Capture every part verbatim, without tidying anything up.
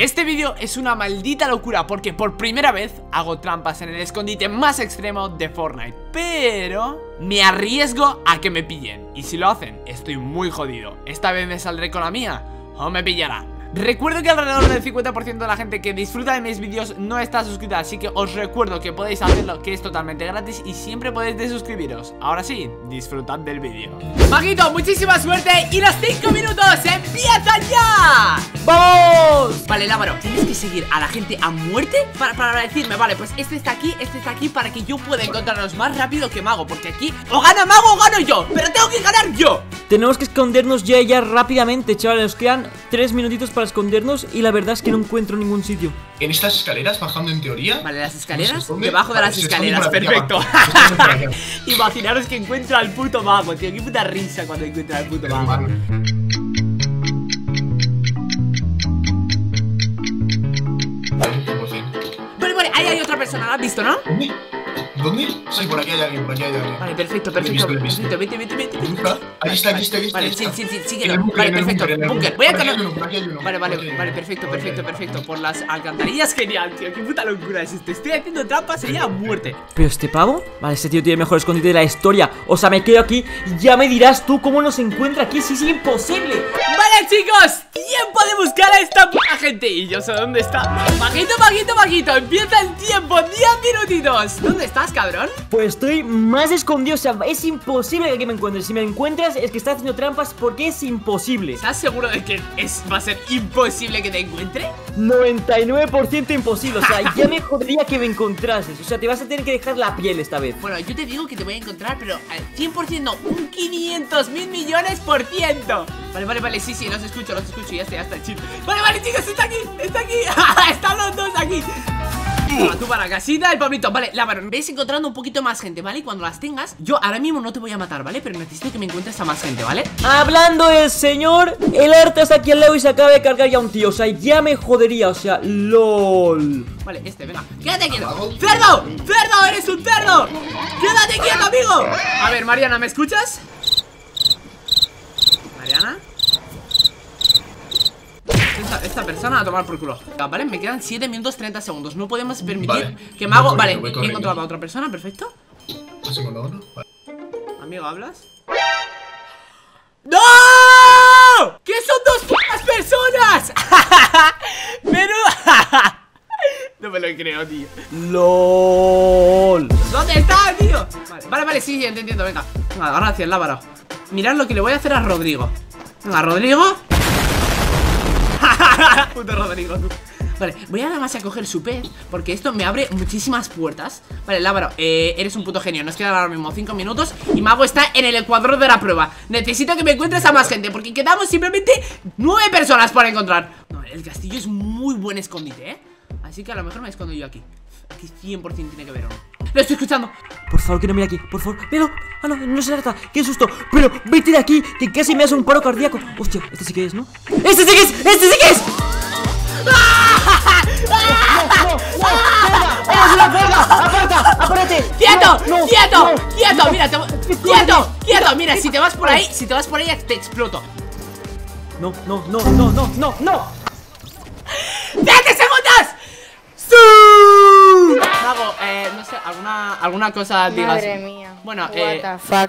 Este vídeo es una maldita locura porque por primera vez hago trampas en el escondite más extremo de Fortnite, pero me arriesgo a que me pillen. Y si lo hacen, estoy muy jodido. Esta vez me saldré con la mía o me pillarán. Recuerdo que alrededor del cincuenta por ciento de la gente que disfruta de mis vídeos no está suscrita, así que os recuerdo que podéis hacerlo, que es totalmente gratis y siempre podéis desuscribiros. Ahora sí, disfrutad del vídeo. Maguito, muchísima suerte y los cinco minutos empiezan ya. ¡Vamos! Vale, Lávaro, tienes que seguir a la gente a muerte para, para decirme, vale, pues este está aquí, este está aquí, para que yo pueda encontrarlos más rápido que Mago, porque aquí o gana Mago o gano yo, pero tengo que ganar yo. Tenemos que escondernos ya ya rápidamente, chavales. Nos quedan tres minutitos para escondernos y la verdad es que no encuentro ningún sitio. En estas escaleras, bajando en teoría. Vale, las escaleras, no debajo de vale, las escaleras, perfecto. Imaginaros que encuentro al puto Mago, tío, qué puta risa cuando encuentro al puto Mago. Vale, por fin. Vale, vale, ahí hay otra persona, ¿la has visto, no? ¿Dónde? ¿Dónde? Sí, por aquí hay alguien, por aquí hay alguien. Vale, perfecto, perfecto, perfecto, vete, vete, vete. Ahí está, aquí está, aquí está. Vale, sí, sí, sí, síguelo. Vale, perfecto, búnker, voy a conocer. Vale, vale, vale, perfecto, perfecto, perfecto. Por las alcantarillas, genial, tío, qué puta locura es esto. Estoy haciendo trampas, sería a muerte. ¿Pero este pavo? Vale, este tío tiene el mejor escondite de la historia. O sea, me quedo aquí, ya me dirás tú cómo nos encuentra aquí. Sí, sí, imposible. Vale, chicos, tiempo de buscar a esta puta gente. Y yo sé dónde está. Maguito, Maguito, Maguito, empieza el tiempo, diez minutitos. ¿Dónde estás, cabrón? Pues estoy más escondido, o sea, es imposible que aquí me encuentres. Si me encuentras es que estás haciendo trampas porque es imposible. ¿Estás seguro de que es, va a ser imposible que te encuentre? noventa y nueve por ciento imposible, o sea, ya me jodería que me encontrases. O sea, te vas a tener que dejar la piel esta vez. Bueno, yo te digo que te voy a encontrar, pero al cien por ciento no, un quinientos mil millones por ciento. Vale, vale, vale, sí, sí, los escucho, los escucho, ya está, ya está, chill. Vale, vale, chicos, está aquí, está aquí. Están los dos aquí. Ah, tú para casita, el Pablito. Vale, Lávaro, ves encontrando un poquito más gente, ¿vale? Y cuando las tengas, yo ahora mismo no te voy a matar, ¿vale? Pero necesito que me encuentres a más gente, ¿vale? Hablando del señor, el arte está aquí al lado y se acaba de cargar ya un tío. O sea, ya me jodería, o sea, lol. Vale, este, venga, quédate quieto. ¡Cerdo! ¡Cerdo! ¡Eres un cerdo! ¡Quédate quieto, amigo! A ver, Mariana, ¿me escuchas? Mariana. Esta, esta persona a tomar por culo. Vale, me quedan siete minutos treinta segundos. No podemos permitir vale. que me hago. Vale, corriendo, he encontrado a otra persona, perfecto. ¿Has encontrado uno? Vale. Amigo, ¿hablas? ¡No! ¿Qué son dos putas personas? Menuda. No me lo creo, tío. LOL. ¿Dónde está, tío? Vale, vale, vale, sí, sí, entiendo, venga. Venga, gracias, Lávaro. Mirad lo que le voy a hacer a Rodrigo. Venga, Rodrigo. Puto Rodrigo, tú. Vale, voy a nada más a coger su pez, porque esto me abre muchísimas puertas. Vale, Lávaro, eh, eres un puto genio. Nos quedan ahora mismo cinco minutos y Mago está en el ecuador de la prueba. Necesito que me encuentres a más gente, porque quedamos simplemente nueve personas para encontrar. No, el castillo es muy buen escondite, ¿eh? Así que a lo mejor me escondo yo aquí. Aquí cien por ciento tiene que ver uno. ¡Lo estoy escuchando! Por favor, que no mire aquí, por favor, velo. Ah, no, no se trata, qué susto. Pero vete de aquí, que casi me hace un paro cardíaco. Hostia, este sí que es, ¿no? ¡Este sí que es! ¡Este sí que es! ¡Eres una verga! ¡Aparta! ¡Apárate! ¡Quieto! No, ¡Quieto! No, ¡Quieto! No, mira, te... ¡Quieto! ¡Quieto! Mira, si te vas por ahí, si te vas por ahí, te exploto. No, no, no, no, no, no, no. ¡veinte segundos! ¡Sí! Mago, eh, no sé, alguna, alguna cosa digas. Madre mía. Bueno, What eh. the fuck.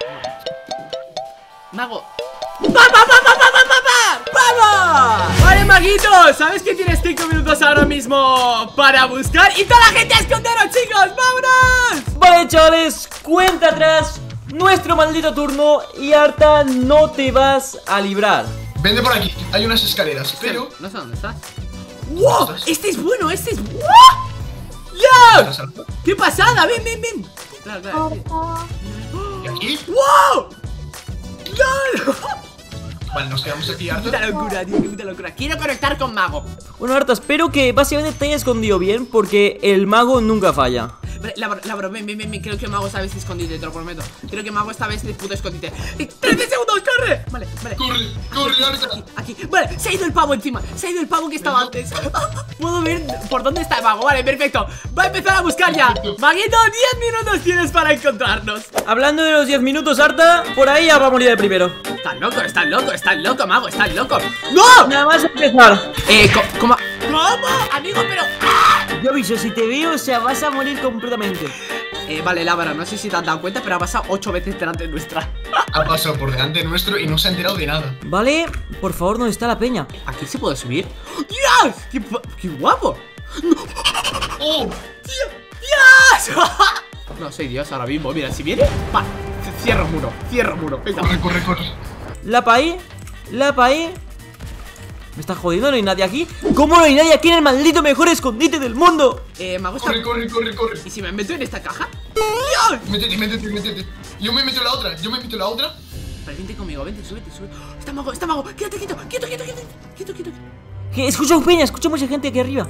Mago. ¡Va, va, va, va, va, va, va! ¡Vamos! Vale, Maguito, ¿sabes que tienes cinco minutos ahora mismo para buscar? ¡Y toda la gente a esconderos, chicos! ¡Vámonos! Vale, chavales, cuenta atrás. Nuestro maldito turno. Y Arta, no te vas a librar. Vende por aquí, hay unas escaleras, pero. No sé dónde estás. ¡Wow! Este es bueno, este es. ¡Wow! ¡Yo! ¡Qué pasada! ¡Ven, ven, ven! Claro, claro. ¿Y aquí? ¡Wow! ¡Lol! Vale, nos quedamos aquí, ¡Qué Arta. puta locura, tío! ¡Qué puta locura! Quiero conectar con Mago. Bueno, Arta, espero que básicamente te hayas escondido bien, porque el Mago nunca falla. Vale, Labro, Labro, ven, ven, ven, ven. Creo que Mago esta vez es escondite, te lo prometo. Creo que Mago esta vez es puto escondite. ¡trece segundos, corre! Vale, vale. Corre, corre, Arta. Aquí, aquí. Vale, se ha ido el pavo encima. Se ha ido el pavo que estaba antes. Puedo ver por dónde está el Mago. Vale, perfecto. Va a empezar a buscar ya. Maguito, diez minutos tienes para encontrarnos. Hablando de los diez minutos, Arta, por ahí ya va a morir de primero. Estás loco, estás loco, estás loco, Mago, estás loco. ¡No! Nada más empezar. Eh, co- ¿cómo? ¿Cómo? Amigo, pero... ¡Ah! Yo aviso, si te veo, o sea, vas a morir completamente. Eh, vale, Labra, no sé si te has dado cuenta, pero ha pasado ocho veces delante nuestra. Ha pasado por delante nuestro y no se ha enterado de nada. Vale, por favor, ¿dónde está la peña? ¿Aquí se puede subir? ¡Dios! ¡Qué, qué guapo! ¡Oh! ¡Dios! No soy Dios ahora mismo, mira, si viene... Va, cierro muro, cierro muro. Venga. Corre, corre, corre. La paí, la paí. ¿Me está jodiendo? ¿No hay nadie aquí? ¿Cómo no hay nadie aquí en el maldito mejor escondite del mundo? Eh, Mago está... Corre, corre, corre, corre. ¿Y si me meto en esta caja? ¡Dios! Métete, métete, métete. Yo me meto en la otra, yo me meto en la otra. Vale, vente conmigo, vente, súbete, súbete. Está Mago, está Mago, quédate quieto, quieto, quieto, quieto, quieto, quieto. Que escucha peña, escucha mucha gente aquí arriba.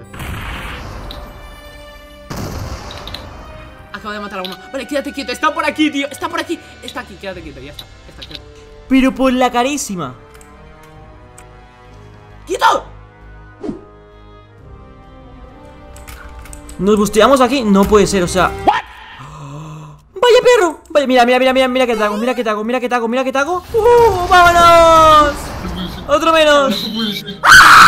Acabo de matar a uno. Vale, quédate quieto, está por aquí, tío. Está por aquí, está aquí, quédate quieto, ya está, está quieto. Pero por la carísima. ¡Quieto! ¿Nos busteamos aquí? No puede ser, o sea... ¡Vaya perro! Vaya, mira, mira, mira, mira, mira que te hago, mira que te hago, mira que te hago, mira que te hago. ¡Uh! ¡Vámonos! No puede ser. Otro menos. No puede ser.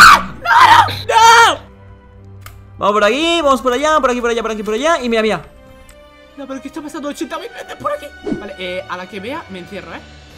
¡No! Vamos por aquí, vamos por allá, por aquí, por allá, por aquí, por allá. Y mira, mira. No, pero ¿qué está pasando? ochenta mil veces por aquí. Vale, eh, a la que vea, me encierro, eh.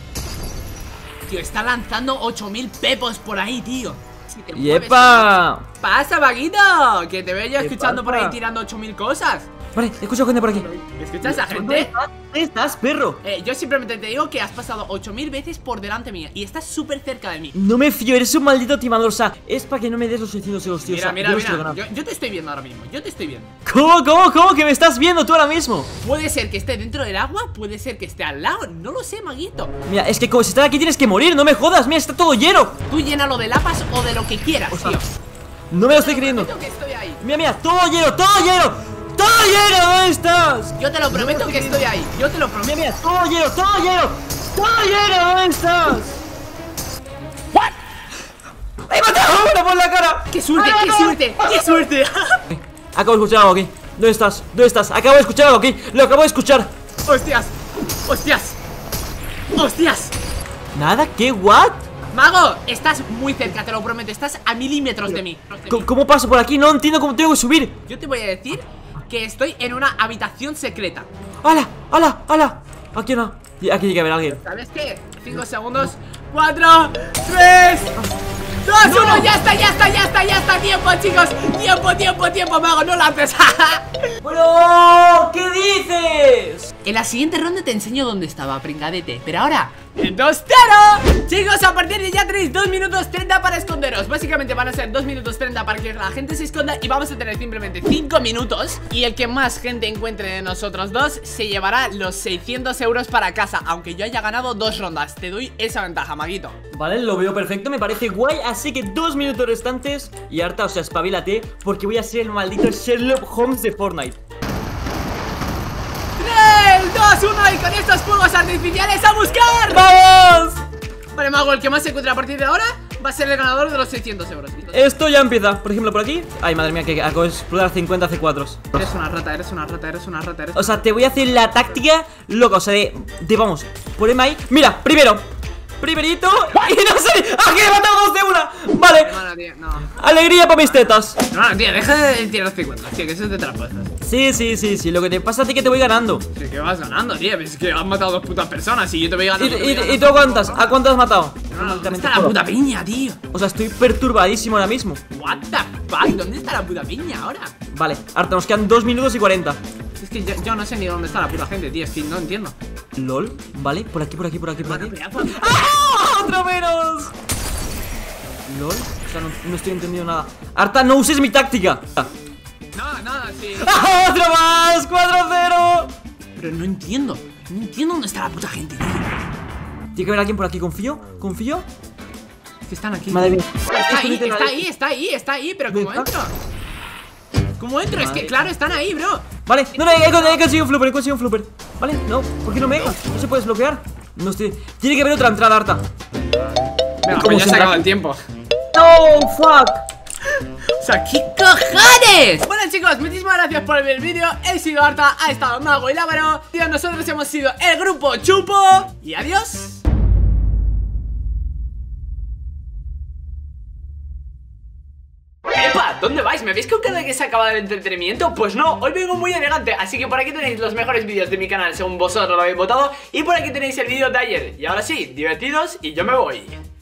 Tío, está lanzando ocho mil pepos por ahí, tío. Si te mueves- ¡Yepa! Pasa, Vaguito, que te veo yo ¿Qué escuchando por ahí pasa? tirando ocho mil cosas. Vale, escucho gente por aquí. ¿Escuchas a ¿Dónde gente? estás? ¿Dónde estás, perro? Eh, yo simplemente te digo que has pasado ocho mil veces por delante mía y estás súper cerca de mí. No me fío, eres un maldito timador, o sea, es para que no me des los seiscientos euros, tío. o Mira, sea, mira, yo los quiero mira, ganar. yo, yo te estoy viendo ahora mismo, yo te estoy viendo. ¿Cómo, cómo, cómo? ¿Que me estás viendo tú ahora mismo? Puede ser que esté dentro del agua, puede ser que esté al lado, no lo sé, Maguito. Mira, es que como si estás aquí tienes que morir, no me jodas, mira, está todo lleno. Tú llénalo de lapas o de lo que quieras, O sea, tío. no me lo estoy creyendo. Yo te lo prometo que estoy ahí. Mira, mira, todo lleno, todo lleno. ¡Todo lleno! ¿Dónde estás? Yo te lo prometo que estoy ahí. Yo te lo Mira, prometo. mira, todo lleno, todo lleno. ¡Todo lleno! ¿Dónde estás? ¿What? ¡He matado a uno por la cara! ¡Qué suerte, qué suerte, qué suerte! Acabo de escuchar algo aquí. ¿Dónde estás? ¿Dónde estás? Acabo de escuchar algo aquí. Lo acabo de escuchar. ¡Hostias! ¡Hostias! ¡Hostias! ¿Nada? ¿Qué? ¿What? Mago, estás muy cerca, te lo prometo. Estás a milímetros de mí. ¿Cómo, cómo paso por aquí? No entiendo cómo tengo que subir. Yo te voy a decir que estoy en una habitación secreta. ¡Hala! ¡Hala! ¡Hala! Aquí no. Y aquí tiene que haber alguien. ¿Sabes qué? cinco segundos. cuatro, tres, dos, uno. Ya está, ya está, ya está, ya está. Tiempo, chicos. Tiempo, tiempo, tiempo, Mago. No lo haces. ¡Bueno! ¿Qué dices? En la siguiente ronda te enseño dónde estaba, pringadete. Pero ahora, el dos cero. Chicos, a partir de ya tenéis dos minutos treinta para esconderos. Básicamente van a ser dos minutos treinta para que la gente se esconda. Y vamos a tener simplemente cinco minutos. Y el que más gente encuentre de nosotros dos se llevará los seiscientos euros para casa. Aunque yo haya ganado dos rondas. Te doy esa ventaja, Maguito. Vale, lo veo perfecto, me parece guay. Así que dos minutos restantes. Y Arta, o sea, espabilate, porque voy a ser el maldito Sherlock Holmes de Fortnite. tres, dos, uno. Y con estos fuegos artificiales a buscar. ¡Vamos! Vale, Mago, el que más se encuentre a partir de ahora va a ser el ganador de los seiscientos euros. Esto ya empieza, por ejemplo, por aquí. Ay, madre mía, que acabo de explotar cincuenta C cuatro. Eres una rata, eres una rata, eres una rata, eres... O sea, te voy a hacer la táctica loca, o sea, de, de vamos, poneme ahí. Mira, primero, primerito. Y no sé, ¡ah, que he matado dos de una! Vale, No, tío, no. alegría para mis tetas. No, no, tío, deja de tirar cincuenta, tío, que eso te trampas. Sí, sí, sí, sí, lo que te pasa a ti es que te voy ganando. Sí, que vas ganando, tío, es que han matado dos putas personas y yo te voy ¿Y, ganando. te voy y, ganando. y tú a cuántas? ¿A cuántas has matado? No, no, ¿dónde está la puta piña, tío? O sea, estoy perturbadísimo ahora mismo. What the fuck, ¿dónde está la puta piña ahora? Vale, Arta, nos quedan dos minutos y cuarenta. Es que yo, yo no sé ni dónde está la puta gente, tío, es que no entiendo. LOL, vale, por aquí, por aquí, por aquí, por aquí. Pedazo- ¡Ah! ¡Otro menos! LOL, o sea, no, no estoy entendiendo nada. Arta, no uses mi táctica. No, no, sí. ¡Ah, ¡otro más! ¡cuatro cero! Pero no entiendo, no entiendo dónde está la puta gente, tío. Tiene que haber alguien por aquí, confío, confío. Es que están aquí. Madre mía. Está ahí, está ahí, está ahí, está ahí, pero ¿cómo ¿Dónde entro? ¿Cómo entro? Es que, claro, están ahí, bro. Vale, no, no, he, he conseguido un flooper, he conseguido un flooper. Vale, no, ¿por qué no me deja? No se puede desbloquear. No sé, tiene que haber otra entrada, Arta. Venga, ¿Cómo pues ya se se acaba entra? el tiempo. No, fuck. O sea, ¿qué cojones? Bueno chicos, muchísimas gracias por ver el vídeo. He sido Arta, ha estado Mago y Lábaro. Tío, nosotros hemos sido el grupo Chupo. Y adiós. ¡Epa! ¿Dónde vais? ¿Me habéis contado que se ha acabado el entretenimiento? Pues no, hoy vengo muy elegante. Así que por aquí tenéis los mejores vídeos de mi canal según vosotros lo habéis votado. Y por aquí tenéis el vídeo de ayer. Y ahora sí, divertidos y yo me voy.